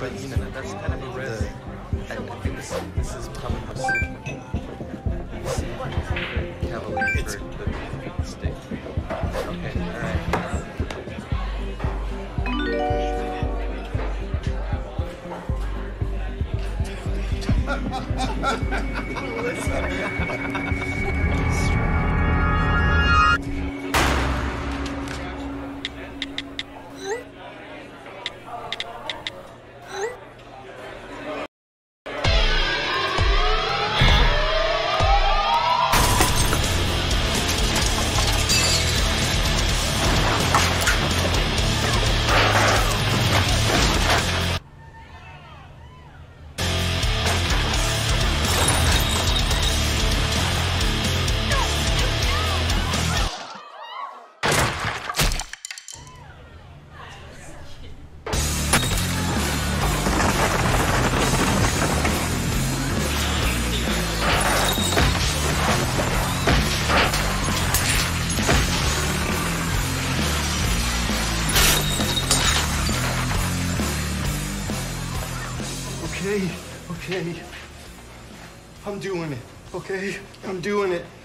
but you know, that's kind of a risk. I think this is probably how soon cavalier for the stick. Okay, alright. Okay, I'm doing it, okay? I'm doing it.